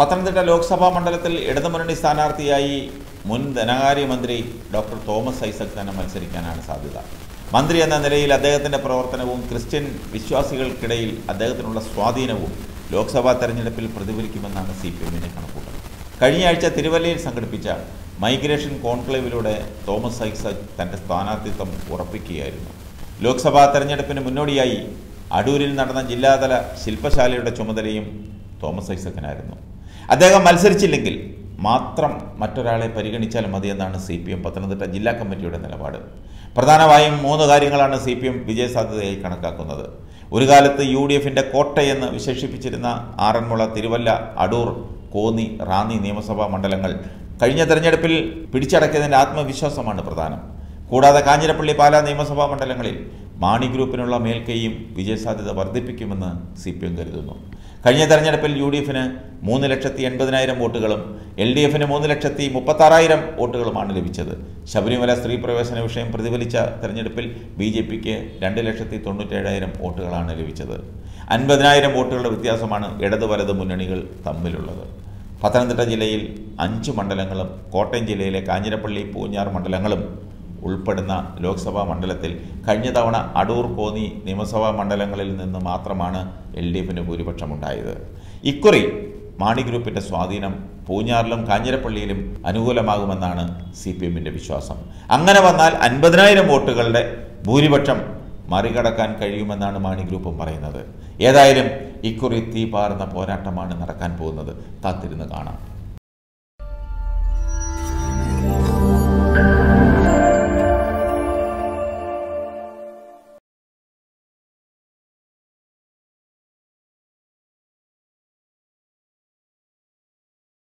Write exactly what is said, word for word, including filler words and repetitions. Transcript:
പത്തനംതിട്ട ലോക്സഭാ മണ്ഡലത്തിൽ ഇടതുമുന്നണി സ്ഥാനാർത്ഥിയായി മുൻ ധനകാര്യമന്ത്രി ഡോക്ടർ തോമസ് ഐസക് തന്നെ മത്സരിക്കാനാണ് സാധ്യത. മന്ത്രി എന്ന നിലയിൽ അദ്ദേഹത്തിൻ്റെ പ്രവർത്തനവും ക്രിസ്ത്യൻ വിശ്വാസികൾക്കിടയിൽ അദ്ദേഹത്തിനുള്ള സ്വാധീനവും ലോക്സഭാ തെരഞ്ഞെടുപ്പിൽ പ്രതിഫലിക്കുമെന്നാണ് സി പി എമ്മിൻ്റെ കണക്കൂട്ടൽ. കഴിഞ്ഞ ആഴ്ച തിരുവല്ലയിൽ സംഘടിപ്പിച്ച മൈഗ്രേഷൻ കോൺക്ലേവിലൂടെ തോമസ് ഐസക് തൻ്റെ സ്ഥാനാർത്ഥിത്വം ഉറപ്പിക്കുകയായിരുന്നു. ലോക്സഭാ തെരഞ്ഞെടുപ്പിന് മുന്നോടിയായി അടൂരിൽ നടന്ന ജില്ലാതല ശില്പശാലയുടെ ചുമതലയും തോമസ് ഐസക്കിനായിരുന്നു. അദ്ദേഹം മത്സരിച്ചില്ലെങ്കിൽ മാത്രം മറ്റൊരാളെ പരിഗണിച്ചാൽ മതിയെന്നാണ് സി പി എം പത്തനംതിട്ട ജില്ലാ കമ്മിറ്റിയുടെ നിലപാട്. പ്രധാനമായും മൂന്ന് കാര്യങ്ങളാണ് സി പി എം വിജയസാധ്യതയായി കണക്കാക്കുന്നത്. ഒരു കാലത്ത് യു ഡി എഫിൻ്റെ കോട്ടയെന്ന് വിശേഷിപ്പിച്ചിരുന്ന ആറന്മുള, തിരുവല്ല, അടൂർ, കോന്നി, റാന്നി നിയമസഭാ മണ്ഡലങ്ങൾ കഴിഞ്ഞ തെരഞ്ഞെടുപ്പിൽ പിടിച്ചടക്കിയതിൻ്റെ ആത്മവിശ്വാസമാണ് പ്രധാനം. കൂടാതെ കാഞ്ഞിരപ്പള്ളി, പാലാ നിയമസഭാ മണ്ഡലങ്ങളിൽ മാണി ഗ്രൂപ്പിനുള്ള മേൽക്കൈയും വിജയസാധ്യത വർദ്ധിപ്പിക്കുമെന്ന് സി പി എം കരുതുന്നു. കഴിഞ്ഞ തെരഞ്ഞെടുപ്പിൽ യു ഡി എഫിന് മൂന്ന് ലക്ഷത്തി എൺപതിനായിരം വോട്ടുകളും എൽ ഡി എഫിന് മൂന്ന് ലക്ഷത്തി മുപ്പത്താറായിരം വോട്ടുകളുമാണ് ലഭിച്ചത്. ശബരിമല സ്ത്രീ പ്രവേശന വിഷയം പ്രതിഫലിച്ച തെരഞ്ഞെടുപ്പിൽ ബി ജെ പിക്ക് രണ്ട് ലക്ഷത്തി തൊണ്ണൂറ്റേഴായിരം വോട്ടുകളാണ് ലഭിച്ചത്. അൻപതിനായിരം വോട്ടുകളുടെ വ്യത്യാസമാണ് ഇടത് വലത് മുന്നണികൾ തമ്മിലുള്ളത്. പത്തനംതിട്ട ജില്ലയിൽ അഞ്ച് മണ്ഡലങ്ങളും കോട്ടയം ജില്ലയിലെ കാഞ്ഞിരപ്പള്ളി, പൂഞ്ഞാർ മണ്ഡലങ്ങളും ഉൾപ്പെടുന്ന ലോക്സഭാ മണ്ഡലത്തിൽ കഴിഞ്ഞ തവണ അടൂർ, കോന്നി നിയമസഭാ മണ്ഡലങ്ങളിൽ നിന്ന് മാത്രമാണ് എൽ ഡി എഫിന് ഭൂരിപക്ഷമുണ്ടായത്. ഇക്കുറി മാണി ഗ്രൂപ്പിൻ്റെ സ്വാധീനം പൂഞ്ഞാറിലും കാഞ്ഞിരപ്പള്ളിയിലും അനുകൂലമാകുമെന്നാണ് സി പി എമ്മിൻ്റെ വിശ്വാസം. അങ്ങനെ വന്നാൽ അൻപതിനായിരം വോട്ടുകളുടെ ഭൂരിപക്ഷം മറികടക്കാൻ കഴിയുമെന്നാണ് മാണി ഗ്രൂപ്പും പറയുന്നത്. ഏതായാലും ഇക്കുറി തീ പാറുന്ന പോരാട്ടമാണ് നടക്കാൻ പോകുന്നത്. കാത്തിരുന്ന് കാണാം.